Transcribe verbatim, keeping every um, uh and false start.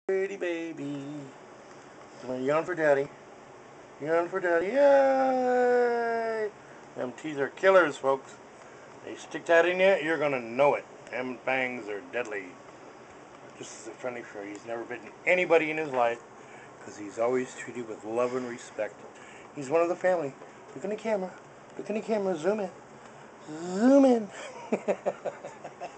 Pretty baby. Come on, yawn for daddy. Yawn for daddy. Yay! Them teeth are killers, folks. They stick that in you, you're gonna know it. Them fangs are deadly. Just as a friendly fur, he's never bitten anybody in his life because he's always treated with love and respect. He's one of the family. Look in the camera. Look in the camera. Zoom in. Zoom in.